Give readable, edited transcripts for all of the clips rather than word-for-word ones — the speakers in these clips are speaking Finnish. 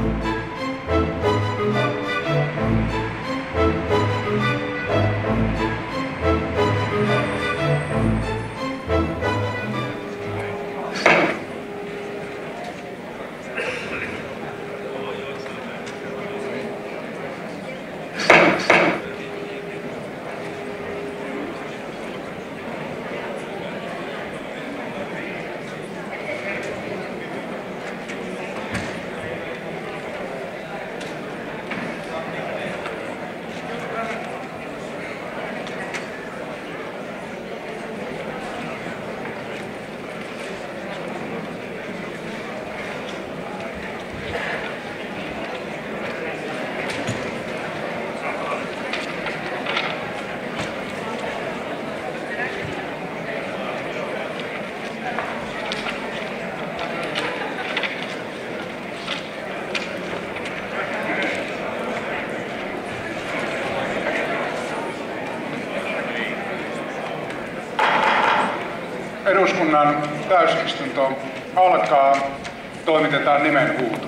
Eduskunnan täysistunto alkaa. Toimitetaan nimenhuuto.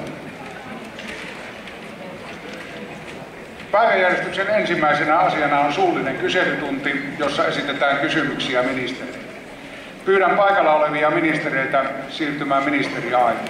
Päiväjärjestyksen ensimmäisenä asiana on suullinen kyselytunti, jossa esitetään kysymyksiä ministerille. Pyydän paikalla olevia ministereitä siirtymään ministeriaitioon.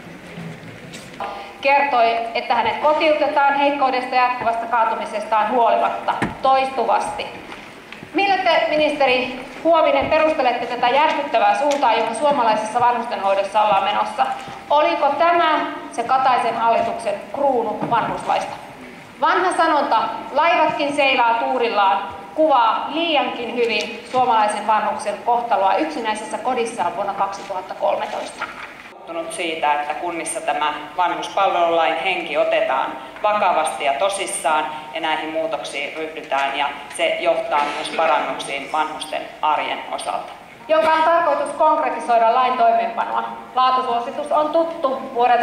Kertoi, että hänet kotiutetaan heikkoudesta ja jatkuvasta kaatumisestaan huolimatta toistuvasti. Millä te, ministeri Huovinen, perustelette tätä järkyttävää suuntaa, johon suomalaisessa vanhustenhoidossa ollaan menossa? Oliko tämä se Kataisen hallituksen kruunu vanhuslaista? Vanha sanonta, laivatkin seilaa tuurillaan, kuvaa liiankin hyvin suomalaisen vanhuksen kohtaloa yksinäisessä kodissaan vuonna 2013. Siitä, että kunnissa tämä vanhuspalvelulain henki otetaan vakavasti ja tosissaan ja näihin muutoksiin ryhdytään, ja se johtaa myös parannuksiin vanhusten arjen osalta. Jonka on tarkoitus konkretisoida lain toimeenpanoa. Laatusuositus on tuttu vuodelta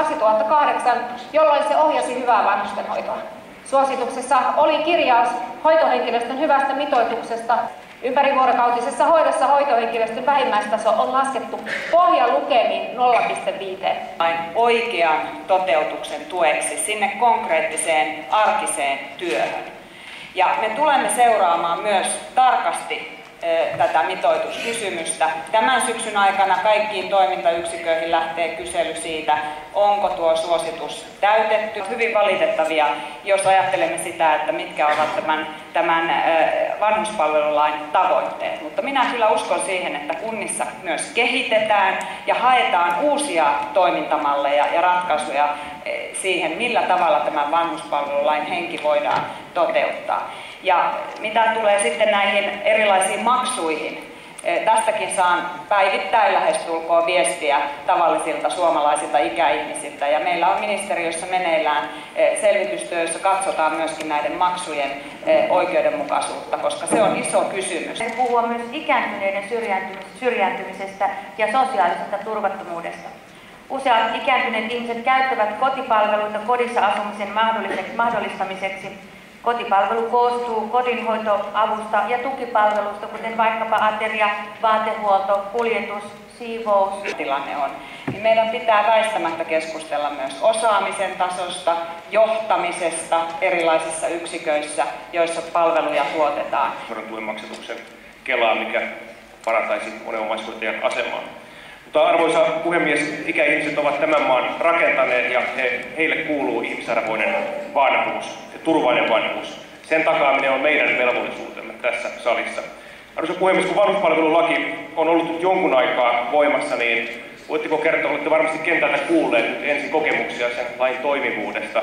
2008, jolloin se ohjasi hyvää vanhustenhoitoa. Suosituksessa oli kirjaus hoitohenkilöstön hyvästä mitoituksesta. Ympärivuorokautisessa hoidossa hoitohenkilöstön vähimmäistaso on laskettu pohjalukemiin 0,5. Vain oikean toteutuksen tueksi sinne konkreettiseen arkiseen työhön. Ja me tulemme seuraamaan myös tarkasti tätä mitoituskysymystä. Tämän syksyn aikana kaikkiin toimintayksiköihin lähtee kysely siitä, onko tuo suositus täytetty. Hyvin valitettavia, jos ajattelemme sitä, että mitkä ovat tämän vanhuspalvelulain tavoitteet. Mutta minä kyllä uskon siihen, että kunnissa myös kehitetään ja haetaan uusia toimintamalleja ja ratkaisuja siihen, millä tavalla tämän vanhuspalvelulain henki voidaan toteuttaa. Ja mitä tulee sitten näihin erilaisiin maksuihin, tästäkin saan päivittäin lähestulkoon viestiä tavallisilta suomalaisilta ikäihmisiltä. Ja meillä on ministeriössä meneillään selvitystyö, jossa katsotaan myöskin näiden maksujen oikeudenmukaisuutta, koska se on iso kysymys. Puhua myös ikääntyneiden syrjäytymisestä ja sosiaalisesta turvattomuudesta. Useat ikääntyneet ihmiset käyttävät kotipalveluita kodissa asumisen mahdollistamiseksi. Kotipalvelu koostuu kodinhoitoavusta ja tukipalvelusta, kuten vaikkapa ateria, vaatehuolto, kuljetus, siivous. Tilanne on. Niin meidän pitää väistämättä keskustella myös osaamisen tasosta, johtamisesta erilaisissa yksiköissä, joissa palveluja tuotetaan. Tuen maksatuksen Kelaa, mikä parantaisi monen omaishoitajan asemaa. Mutta arvoisa puhemies, ikäihmiset ovat tämän maan rakentaneet ja heille kuuluu ihmisarvoinen vanhuus ja turvallinen vanhuus. Sen takaaminen on meidän velvollisuutemme tässä salissa. Arvoisa puhemies, kun vanhuspalvelulaki on ollut nyt jonkun aikaa voimassa, niin voitteko kertoa, olette varmasti kentältä kuulleet nyt ensin kokemuksia sen lain toimivuudesta.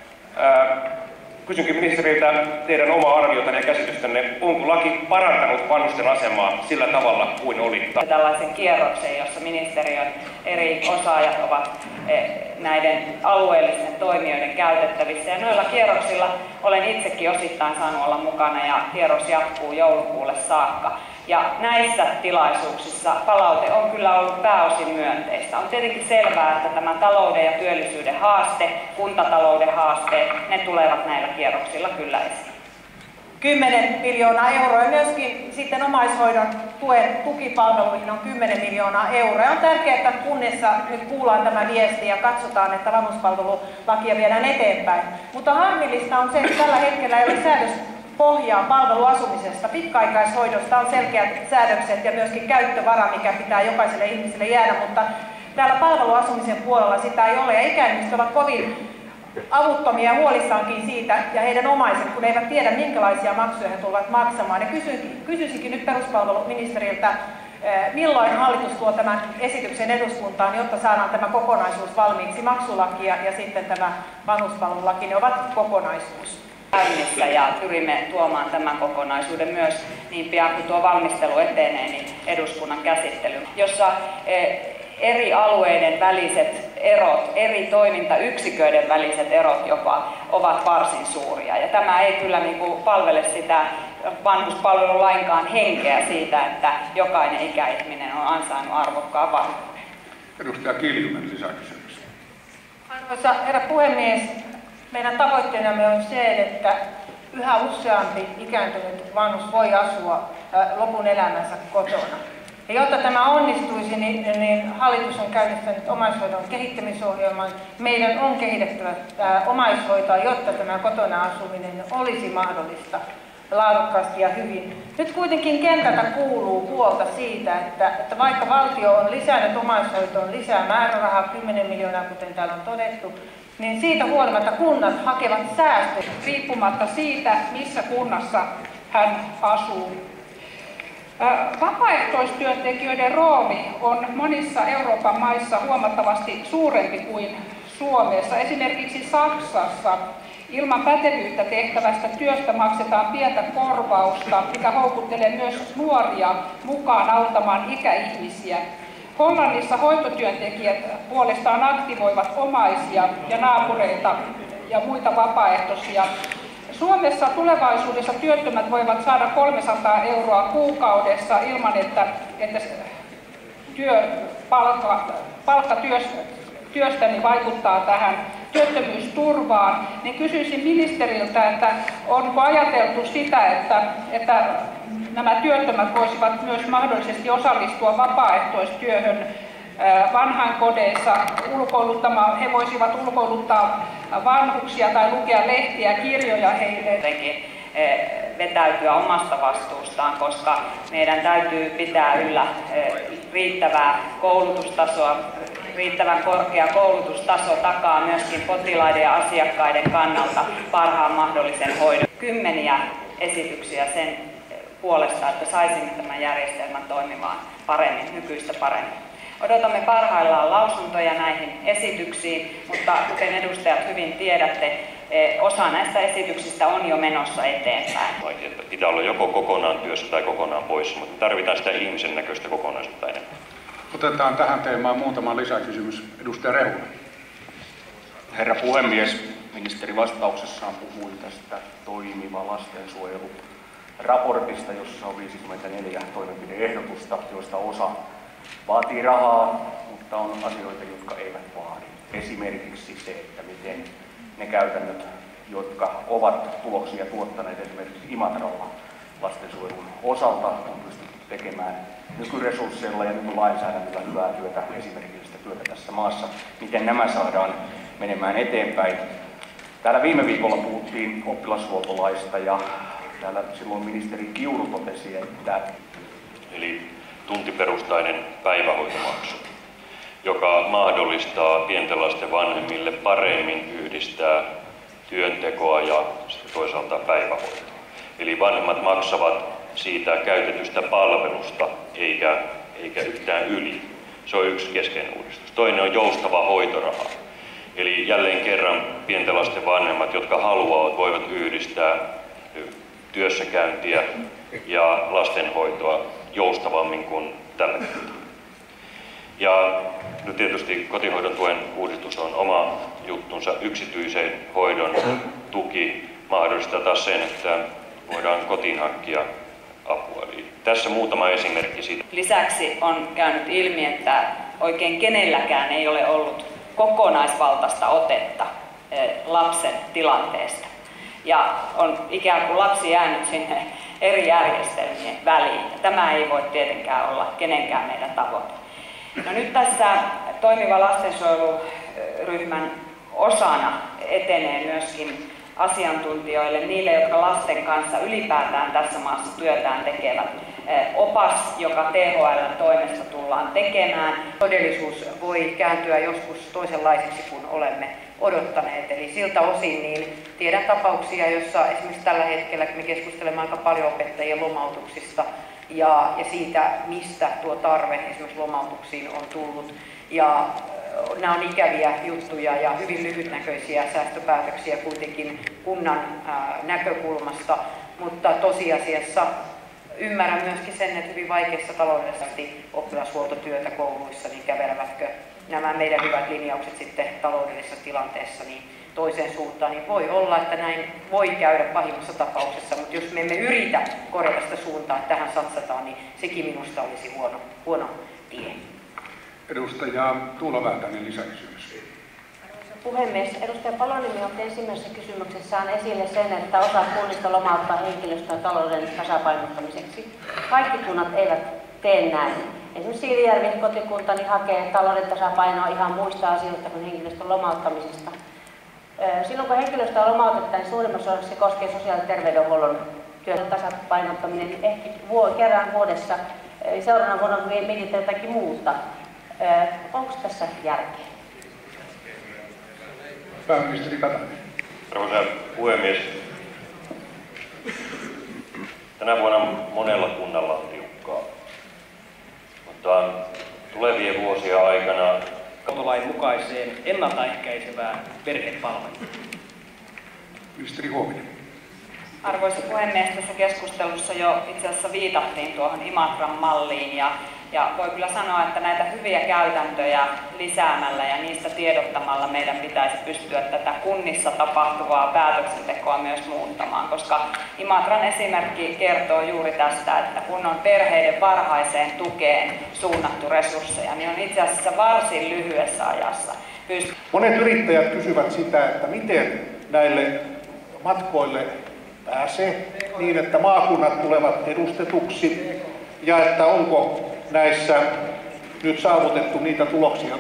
Kysynkin ministeriltä teidän omaa arviotanne ja käsitystänne, onko laki parantanut vanhusten asemaa sillä tavalla kuin oli? Tällaisen kierroksen, jossa ministeriön eri osaajat ovat näiden alueellisten toimijoiden käytettävissä. Ja noilla kierroksilla olen itsekin osittain saanut olla mukana ja kierros jatkuu joulukuulle saakka. Ja näissä tilaisuuksissa palaute on kyllä ollut pääosin myönteistä. On tietenkin selvää, että tämä talouden ja työllisyyden haaste, kuntatalouden haasteet, ne tulevat näillä kierroksilla kyllä esiin. 10 miljoonaa euroa ja myöskin sitten omaishoidon tukipalveluihin on 10 miljoonaa euroa. Ja on tärkeää, että kunnissa nyt kuullaan tämä viesti ja katsotaan, että vanhuspalvelulakia viedään eteenpäin. Mutta harmillista on se, että tällä hetkellä ei ole säädöspohjaa palveluasumisesta. Pitkäaikaishoidosta on selkeät säädökset ja myöskin käyttövara, mikä pitää jokaiselle ihmiselle jäädä, mutta täällä palveluasumisen puolella sitä ei ole ja ikäihmiset ovat kovin avuttomia ja huolissaankin siitä ja heidän omaiset, kun eivät tiedä minkälaisia maksuja he tulevat maksamaan. Ja kysyisinkin nyt peruspalveluministeriltä, milloin hallitus tuo tämän esityksen eduskuntaan, jotta saadaan tämä kokonaisuus valmiiksi, maksulaki ja sitten tämä vanhuspalvelulaki, ne ovat kokonaisuus. Käynnissä ja pyrimme tuomaan tämän kokonaisuuden myös niin pian kuin tuo valmistelu etenee, niin eduskunnan käsittelyyn, jossa eri alueiden väliset erot, eri toimintayksiköiden väliset erot jopa ovat varsin suuria. Ja tämä ei kyllä palvele sitä vanhuspalvelulainkaan henkeä siitä, että jokainen ikäihminen on ansainnut arvokkaan vanhuuden. Edustaja Kiljunen, lisäkysymys. Arvoisa herra puhemies, meidän tavoitteenamme on se, että yhä useampi ikääntynyt vanhus voi asua lopun elämänsä kotona. Ja jotta tämä onnistuisi, niin hallitus on käynnistänyt omaishoidon kehittämisohjelman. Meidän on kehitettävä omaishoitoa, jotta tämä kotona asuminen olisi mahdollista laadukkaasti ja hyvin. Nyt kuitenkin kentältä kuuluu huolta siitä, että vaikka valtio on lisännyt omaishoitoon lisää määrärahaa 10 miljoonaa, kuten täällä on todettu, niin siitä huolimatta kunnat hakevat säästöjä riippumatta siitä, missä kunnassa hän asuu. Vapaaehtoistyöntekijöiden rooli on monissa Euroopan maissa huomattavasti suurempi kuin Suomessa. Esimerkiksi Saksassa ilman pätevyyttä tehtävästä työstä maksetaan pientä korvausta, mikä houkuttelee myös nuoria mukaan auttamaan ikäihmisiä. Hollannissa hoitotyöntekijät puolestaan aktivoivat omaisia ja naapureita ja muita vapaaehtoisia. Suomessa tulevaisuudessa työttömät voivat saada 300 euroa kuukaudessa ilman, että palkka työstäni vaikuttaa tähän työttömyysturvaan. Niin kysyisin ministeriltä, että onko ajateltu sitä, että nämä työttömät voisivat myös mahdollisesti osallistua vapaaehtoistyöhön vanhainkodeissa, he voisivat ulkoiluttaa vanhuksia tai lukea lehtiä ja kirjoja heille. Vetäytyä omasta vastuustaan, koska meidän täytyy pitää yllä riittävää koulutustasoa. Riittävän korkea koulutustaso takaa myöskin potilaiden ja asiakkaiden kannalta parhaan mahdollisen hoidon. Kymmeniä esityksiä sen puolesta, että saisimme tämän järjestelmän toimimaan paremmin, nykyistä paremmin. Odotamme parhaillaan lausuntoja näihin esityksiin, mutta kuten edustajat hyvin tiedätte, osa näistä esityksistä on jo menossa eteenpäin. Että pitää olla joko kokonaan työssä tai kokonaan poissa, mutta tarvitaan sitä ihmisen näköistä kokonaisuutta enemmän. Otetaan tähän teemaan muutama lisäkysymys. Edustaja Rehula. Herra puhemies, ministeri vastauksessaan puhui tästä toimiva lastensuojeluraportista, jossa on 54 toimenpide-ehdotusta, joista osa vaatii rahaa, mutta on asioita, jotka eivät vaadi. Esimerkiksi se, että miten ne käytännöt, jotka ovat tuloksia tuottaneet esimerkiksi Imatralla lastensuojelun osalta, on pystytty tekemään nykyresursseilla ja nykylainsäädännöllä hyvää työtä, esimerkillistä työtä tässä maassa. Miten nämä saadaan menemään eteenpäin? Täällä viime viikolla puhuttiin oppilashuoltolaista ja täällä silloin ministeri Kiuru totesi, että eli tuntiperustainen päivähoitomaksu, joka mahdollistaa pienten lasten vanhemmille paremmin yhdistää työntekoa ja toisaalta päivähoitoa. Eli vanhemmat maksavat siitä käytetystä palvelusta eikä yhtään yli. Se on yksi keskeinen uudistus. Toinen on joustava hoitoraha. Eli jälleen kerran pienten lasten vanhemmat, jotka haluavat, voivat yhdistää työssäkäyntiä ja lastenhoitoa joustavammin kuin tällä hetkellä. Ja nyt tietysti kotihoidon tuen uudistus on oma juttunsa. Yksityisen hoidon tuki mahdollistaa taas sen, että voidaan kotiin hankkia apua. Eli tässä muutama esimerkki siitä. Lisäksi on käynyt ilmi, että oikein kenelläkään ei ole ollut kokonaisvaltaista otetta lapsen tilanteesta. ja on ikään kuin lapsi jäänyt sinne eri järjestelmien väliin. Tämä ei voi tietenkään olla kenenkään meidän tavoite. No nyt tässä toimiva lastensuojeluryhmän osana etenee myöskin asiantuntijoille, niille, jotka lasten kanssa ylipäätään tässä maassa työtään tekevät, opas, joka THL:n toimesta tullaan tekemään. Todellisuus voi kääntyä joskus toisenlaiseksi kuin olemme odottaneet. Eli siltä osin niin tiedän tapauksia, joissa esimerkiksi tällä hetkellä me keskustelemme aika paljon opettajien lomautuksista ja siitä, mistä tuo tarve esimerkiksi lomautuksiin on tullut. Ja nämä on ikäviä juttuja ja hyvin lyhytnäköisiä säästöpäätöksiä kuitenkin kunnan näkökulmasta, mutta tosiasiassa ymmärrän myöskin sen, että hyvin vaikeassa taloudellisesti oppilashuoltotyötä kouluissa, niin kävelevätkö nämä meidän hyvät linjaukset sitten taloudellisessa tilanteessa niin toiseen suuntaan, niin voi olla, että näin voi käydä pahimmassa tapauksessa, mutta jos me emme yritä korjata sitä suuntaa, että tähän satsataan, niin sekin minusta olisi huono tie. Edustaja Tuula Väätäinen, lisäkysymys. Arvoisa puhemies, edustaja Paloniemi otti ensimmäisessä kysymyksessään esille sen, että osa kunnista lomauttaa henkilöstöä talouden tasapainottamiseksi. Kaikki kunnat eivät tee näin. Esimerkiksi Siilijärvi, kotikuntani, hakee talouden tasapainoa ihan muista asioista kuin henkilöstön lomauttamisesta. Silloin kun henkilöstöä lomautetaan, niin suurimmassa osassa se koskee sosiaali- ja terveydenhuollon työn tasapainottaminen ehkä kerran vuodessa. Seuraavana vuonna mietitään jotakin muuta. Onko tässä järkeä? Pääministeri Katainen. Arvoisa puhemies, tänä vuonna monella kunnalla on tiukkaa, mutta tulevien vuosien aikana Lain mukaiseen ennaltaehkäisevään perhepalveluun. Ministeri Huovinen. Arvoisa puhemies, tässä keskustelussa jo itse asiassa viitattiin tuohon Imatran malliin ja voi kyllä sanoa, että näitä hyviä käytäntöjä lisäämällä ja niistä tiedottamalla meidän pitäisi pystyä tätä kunnissa tapahtuvaa päätöksentekoa myös muuttamaan, koska Imatran esimerkki kertoo juuri tästä, että kun on perheiden varhaiseen tukeen suunnattu resursseja, niin on itse asiassa varsin lyhyessä ajassa Monet yrittäjät kysyvät sitä, että miten näille matkoille pääsee niin, että maakunnat tulevat edustetuksi ja että onko näissä nyt saavutettu niitä tuloksia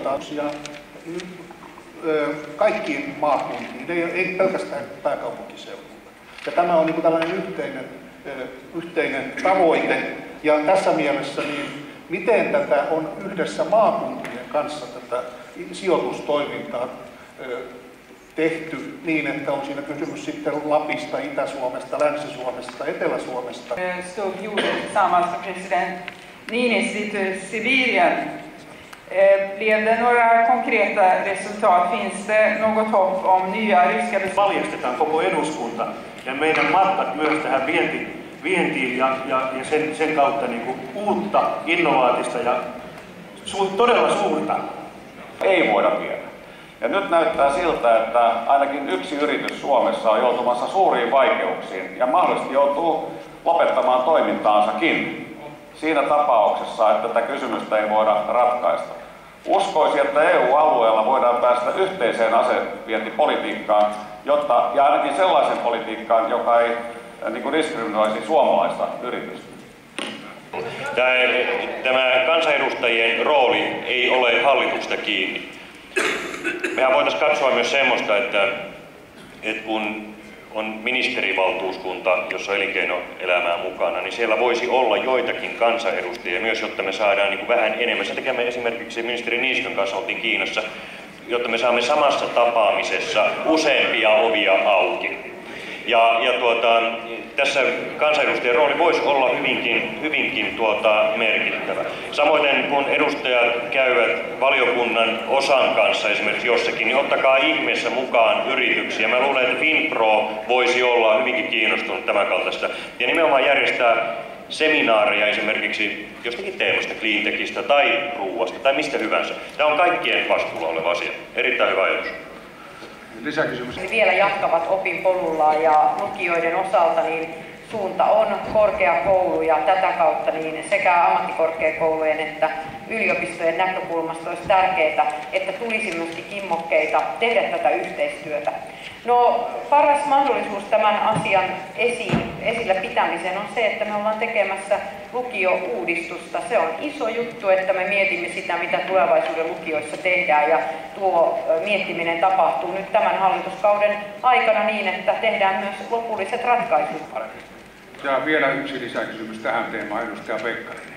kaikkiin maakuntiin, ei pelkästään pääkaupunkiseudulla. Ja tämä on niin tällainen yhteinen tavoite ja tässä mielessä niin miten tätä on yhdessä maakuntien kanssa tätä sijoitustoimintaa tehty niin, että on siinä kysymys sitten Lapista, Itä-Suomesta, Länsi-Suomesta, Etelä-Suomesta. Stod tillsammans med president Niinistö till Sibirien. Blev det några konkreta resultat? Finns det något hopp om nya ryska beslut? Valjastetaan koko eduskunta ja meidän matkat myös tähän vientiin ja sen kautta niin kuin uutta, innovaatista ja todella suurta. Ei voida viedä. Ja nyt näyttää siltä, että ainakin yksi yritys Suomessa on joutumassa suuriin vaikeuksiin ja mahdollisesti joutuu lopettamaan toimintaansakin siinä tapauksessa, että tätä kysymystä ei voida ratkaista. Uskoisin, että EU-alueella voidaan päästä yhteiseen asevientipolitiikkaan, ja ainakin sellaisen politiikkaan, joka ei diskriminoisi suomalaista yritystä. Tämä kansanedustajien rooli ei ole hallituksesta kiinni. Mehän voitaisiin katsoa myös semmoista, että kun on ministerivaltuuskunta, jossa on elinkeinoelämää mukana, niin siellä voisi olla joitakin kansanedustajia myös, jotta me saadaan vähän enemmän. Sen takia me esimerkiksi ministeri Niinistön kanssa oltiin Kiinassa, jotta me saamme samassa tapaamisessa useampia ovia auki. Tässä kansanedustajan rooli voisi olla hyvinkin merkittävä. Samoin kun edustajat käyvät valiokunnan osan kanssa esimerkiksi jossakin, niin ottakaa ihmeessä mukaan yrityksiä. Mä luulen, että Finpro voisi olla hyvinkin kiinnostunut tämän kaltaista. Ja nimenomaan järjestää seminaareja esimerkiksi jostakin teemasta, cleantechistä tai ruuasta tai mistä hyvänsä. Tämä on kaikkien vastuulla oleva asia. Erittäin hyvä ajatus. Lisäkysymys. Vielä jatkavat opinpolullaan ja lukioiden osalta, niin suunta on korkeakoulu ja tätä kautta niin sekä ammattikorkeakoulujen että yliopistojen näkökulmasta olisi tärkeää, että tulisi myöskin kimmokkeita tehdä tätä yhteistyötä. No, paras mahdollisuus tämän asian esillä pitämiseen on se, että me ollaan tekemässä lukio-uudistusta. Se on iso juttu, että me mietimme sitä, mitä tulevaisuuden lukioissa tehdään, ja tuo miettiminen tapahtuu nyt tämän hallituskauden aikana niin, että tehdään myös lopulliset ratkaisut. Ja vielä yksi lisäkysymys tähän teemaan, edustaja Pekkarinen.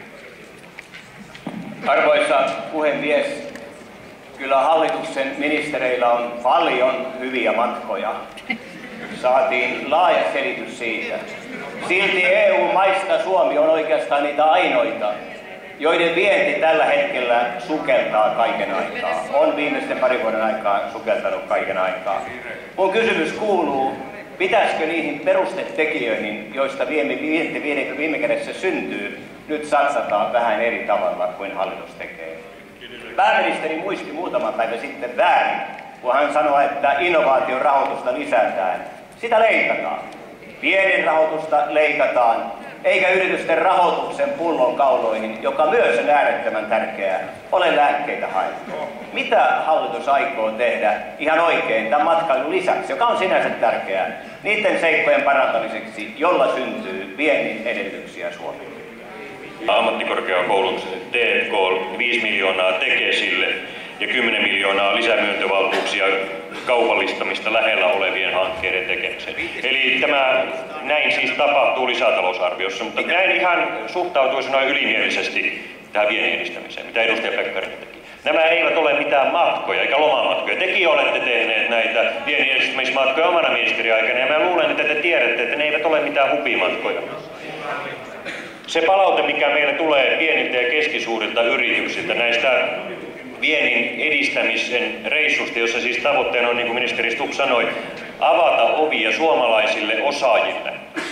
Arvoisa puhemies, kyllä hallituksen ministereillä on paljon hyviä matkoja. Saatiin laaja selitys siitä. Silti EU-maista Suomi on oikeastaan niitä ainoita, joiden vienti tällä hetkellä sukeltaa kaiken aikaa. On viimeisten parin vuoden aikaa sukeltanut kaiken aikaa. Mun kysymys kuuluu, pitäisikö niihin perustetekijöihin, joista vienti viime kädessä syntyy, nyt satsataan vähän eri tavalla kuin hallitus tekee? Pääministeri muisti muutama päivä sitten väärin, kun hän sanoi, että innovaation rahoitusta lisätään. Sitä leikataan. Viennin rahoitusta leikataan, eikä yritysten rahoituksen pullonkauloihin, joka myös on äärettömän tärkeää, ole lääkkeitä haettu. Mitä hallitus aikoo tehdä ihan oikein tämän matkailun lisäksi, joka on sinänsä tärkeää, niiden seikkojen parantamiseksi, jolla syntyy viennin edellytyksiä Suomeen? Ammattikorkeakoulun T&K 5 miljoonaa Tekesille ja 10 miljoonaa lisämyöntövaltuuksia kaupallistamista lähellä olevien hankkeiden tekemiseen. Eli näin siis tapahtuu lisätalousarviossa, mutta näin ihan suhtautuisi noin ylimielisesti tähän viennin edistämiseen, mitä edustaja Pekkarinen teki. Nämä eivät ole mitään matkoja eikä lomamatkoja. Tekin olette tehneet näitä viennin edistämismatkoja omana ministeriaikana, ja mä luulen, että te tiedätte, että ne eivät ole mitään hupimatkoja. Se palaute, mikä meille tulee pieniltä ja keskisuurilta yrityksiltä näistä viennin edistämisen reissusta, jossa siis tavoitteena on, niin kuin ministeri Stubb sanoi, avata ovia suomalaisille osaajille,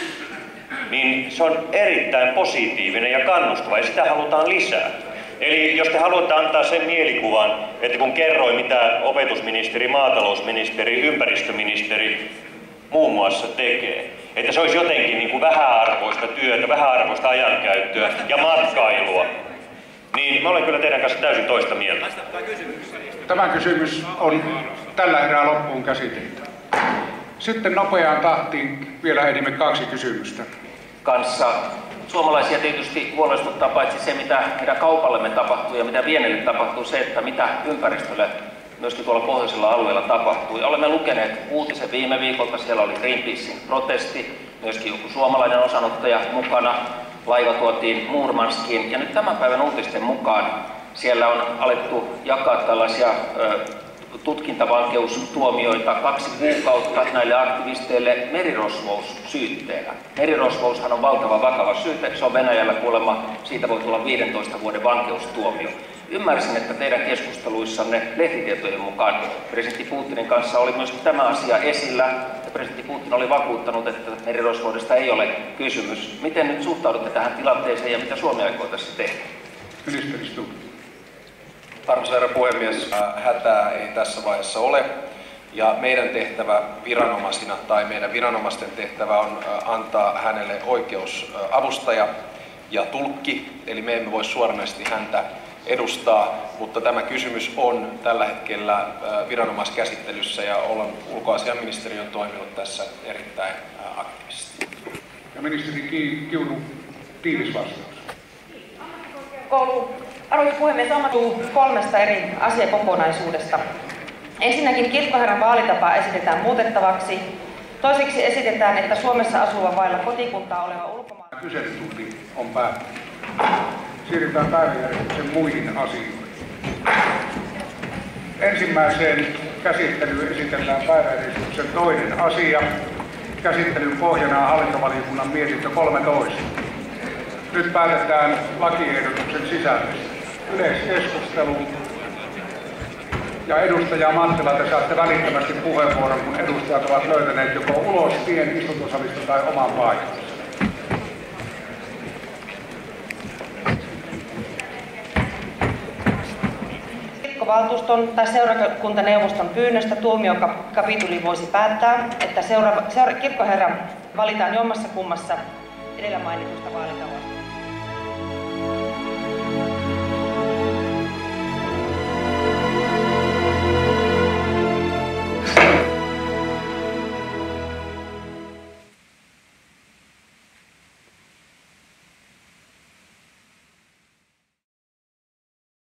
niin se on erittäin positiivinen ja kannustava, ja sitä halutaan lisää. Eli jos te haluatte antaa sen mielikuvan, että kun kerroin, mitä opetusministeri, maatalousministeri, ympäristöministeri muun muassa tekee, että se olisi jotenkin niin kuin vähäarvoista työtä, vähäarvoista ajankäyttöä ja matkailua, niin mä olen kyllä teidän kanssa täysin toista mieltä. Tämä kysymys on tällä erää loppuun käsitelty. Sitten nopeaan tahtiin vielä ehdimme 2 kysymystä. Kanssa. Suomalaisia tietysti huolestuttaa paitsi se, mitä meidän kaupallemme tapahtuu ja mitä vienille tapahtuu, se, että mitä ympäristölle myöskin tuolla pohjoisella alueella tapahtuu. Ja olemme lukeneet uutisen viime viikolta, siellä oli Greenpeacein protesti, myöskin joku suomalainen osanottaja mukana, laiva tuotiin Murmanskiin, ja nyt tämän päivän uutisten mukaan siellä on alettu jakaa tällaisia tutkintavankeustuomioita 2 kuukautta näille aktivisteille merirosvoussyytteenä. Merirosvoushan on valtava vakava syyte, se on Venäjällä kuulemma, siitä voi tulla 15 vuoden vankeustuomio. Ymmärsin, että teidän keskusteluissanne lehtitietojen mukaan presidentti Putinin kanssa oli myös tämä asia esillä, ja presidentti Putin oli vakuuttanut, että merirosvoudesta ei ole kysymys. Miten nyt suhtaudutte tähän tilanteeseen ja mitä Suomi aikoo tässä tehdä? Ministeri Stubb. Arvoisa herra puhemies, hätää ei tässä vaiheessa ole, ja meidän tehtävä viranomaisina tai meidän viranomaisten tehtävä on antaa hänelle oikeusavustaja ja tulkki, eli me emme voi suoranaisesti häntä edustaa, mutta tämä kysymys on tällä hetkellä viranomaiskäsittelyssä ja ulkoasiainministeriö on toiminut tässä erittäin aktiivisesti. Ja ministeri Kiuru, tiivis vastaus. Arvoisa puhemies, ammattuu 3 eri asiakokonaisuudesta. Ensinnäkin kirkkoherran vaalitapa esitetään muutettavaksi. Toiseksi esitetään, että Suomessa asuva vailla kotikuntaa oleva ulkomaalainen. Kyselytunti on päättynyt. Siirrytään päiväjärjestyksen muihin asioihin. Ensimmäiseen käsittelyyn esitellään päiväjärjestyksen 2. asia. Käsittelyn pohjana on hallintovaliokunnan mietintö 13. Nyt päätetään lakiehdotuksen sisällöstä. Yleiskeskustelu. Ja edustaja Mattila, te saatte välittömästi puheenvuoron, kun edustajat ovat löytäneet joko ulos tien istuntosalista tai oman paikansa. Kirkkovaltuuston tai seurakuntaneuvoston pyynnöstä tuomiokapituli voisi päättää, että kirkkoherra valitaan jommassa kummassa edellä mainitusta vaalitavasta.